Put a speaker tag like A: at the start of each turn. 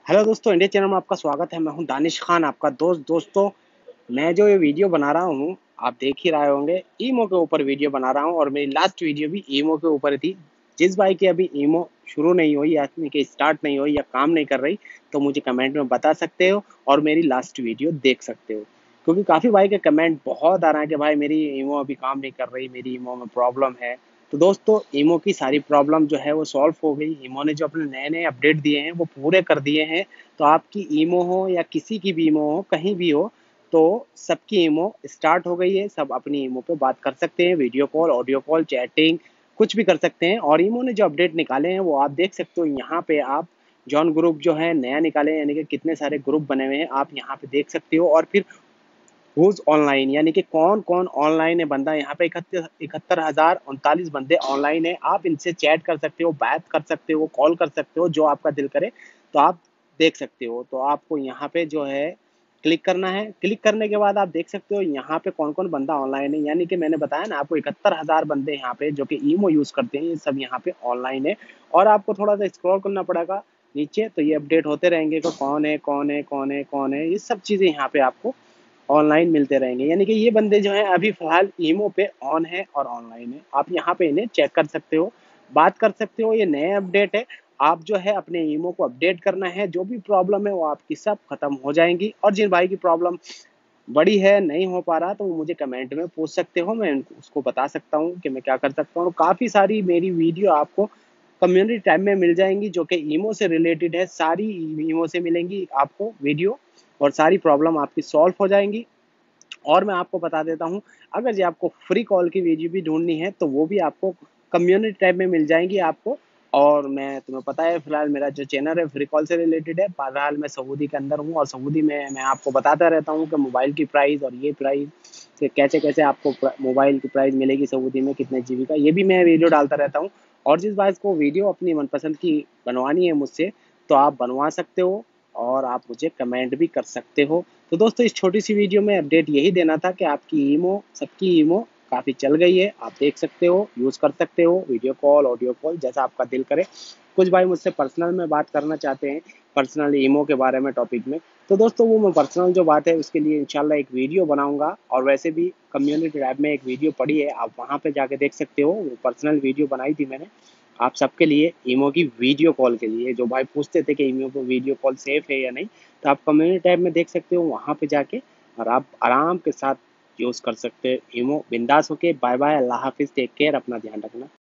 A: Hello दोस्तों, India channel में आपका स्वागत है। मैं हूं दानिश खान, आपका दोस्त। दोस्तों, मैं जो ये वीडियो बना रहा हूं, आप देख ही रहे होंगे, ईमो के ऊपर वीडियो बना रहा हूं और मेरी लास्ट वीडियो भी ईमो के ऊपर थी। जिस भाई की अभी ईमो शुरू नहीं हुई या कि स्टार्ट नहीं हुई या काम नहीं कर रही, तो मुझे कमेंट में बता सकते हो और मेरी लास्ट वीडियो देख सकते हो। क्योंकि काफ़ी भाई के कमेंट बहुत आ रहे हैं कि भाई मेरी ईमो अभी काम नहीं कर रही, मेरी ईमो में प्रॉब्लम है। तो दोस्तों, ईमो की सारी प्रॉब्लम जो है वो सॉल्व हो गई। ईमो ने जो अपने नए नए अपडेट दिए हैं वो पूरे कर दिए हैं। तो आपकी ईमो हो या किसी की भी ईमो हो, कहीं भी हो, तो सबकी ईमो स्टार्ट हो गई है। सब अपनी ईमो पे बात कर सकते हैं, video call, audio call, chatting, कुछ भी कर सकते हैं। और ईमो ने जो अपडेट निकाले हैं वो आप देख सकते हो। यहाँ पे आप जॉन ग्रुप जो है नया निकाले हैं, यानी कि कितने सारे ग्रुप बने हुए हैं, आप यहाँ पे देख सकते हो। और फिर हुज ऑनलाइन, यानी कि कौन कौन ऑनलाइन है बंदा। यहाँ पे 71,039 बंदे ऑनलाइन है। आप इनसे चैट कर सकते हो, बात कर सकते हो, कॉल कर सकते हो, जो आपका दिल करे तो आप देख सकते हो। तो आपको यहाँ पे जो है क्लिक करना है। क्लिक करने के बाद आप देख सकते हो यहाँ पे कौन कौन बंदा ऑनलाइन है। यानी कि मैंने बताया ना आपको, 71,000 बंदे यहाँ पे जो कि ईमो यूज करते हैं, ये सब यहाँ पे ऑनलाइन है। और आपको थोड़ा सा स्क्रॉल करना पड़ेगा नीचे, तो ये अपडेट होते रहेंगे कि कौन है कौन है कौन है कौन है, ये सब चीजें यहाँ पे आपको ऑनलाइन मिलते रहेंगे। यानी कि ये बंदे जो हैं अभी फिलहाल ईमो पे ऑन है और ऑनलाइन है। आप यहाँ पे इन्हें चेक कर सकते हो, बात कर सकते हो। ये नए अपडेट है। आप जो है अपने ईमो को अपडेट करना है, जो भी प्रॉब्लम है वो आपकी सब खत्म हो जाएंगी। और जिन भाई की प्रॉब्लम बड़ी है, नहीं हो पा रहा, तो वो मुझे कमेंट में पूछ सकते हो, मैं उसको बता सकता हूँ कि मैं क्या कर सकता हूँ। काफ़ी सारी मेरी वीडियो आपको कम्युनिटी टैब में मिल जाएंगी जो कि ईमो से रिलेटेड है। सारी ईमो से मिलेंगी आपको वीडियो, और सारी प्रॉब्लम आपकी सॉल्व हो जाएंगी। और मैं आपको बता देता हूँ, अगर जो आपको फ्री कॉल की वीडियो भी ढूंढनी है तो वो भी आपको कम्युनिटी टैब में मिल जाएंगी आपको। और मैं, तुम्हें पता है, फिलहाल मेरा जो चैनल है फ्री कॉल से रिलेटेड है। बहरहाल मैं सऊदी के अंदर हूँ और सऊदी में मैं आपको बताता रहता हूँ कि मोबाइल की प्राइस और ये प्राइस कि कैसे कैसे आपको मोबाइल की प्राइस मिलेगी सऊदी में, कितने जीबी का, ये भी मैं वीडियो डालता रहता हूँ। और जिस बात को वीडियो अपनी मनपसंद की बनवानी है मुझसे, तो आप बनवा सकते हो और आप मुझे कमेंट भी कर सकते हो। तो दोस्तों, इस छोटी सी वीडियो में अपडेट यही देना था कि आपकी ईमो, सबकी ईमो काफ़ी चल गई है। आप देख सकते हो, यूज़ कर सकते हो, वीडियो कॉल, ऑडियो कॉल, जैसा आपका दिल करे। कुछ भाई मुझसे पर्सनल में बात करना चाहते हैं, पर्सनल ईमो के बारे में, टॉपिक में। तो दोस्तों, वो मैं पर्सनल जो बात है उसके लिए इंशाल्लाह एक वीडियो बनाऊंगा। और वैसे भी कम्युनिटी टैब में एक वीडियो पड़ी है, आप वहाँ पे जाके देख सकते हो। वो पर्सनल वीडियो बनाई थी मैंने आप सबके लिए, ईमो की वीडियो कॉल के लिए। जो भाई पूछते थे कि ईमो को वीडियो कॉल सेफ है या नहीं, तो आप कम्युनिटी टैब में देख सकते हो वहाँ पे जाके, और आप आराम के साथ यूज़ कर सकते हो ईमो। बिंदास होके। बाय बाय, अल्लाह हाफिज़, टेक केयर, अपना ध्यान रखना।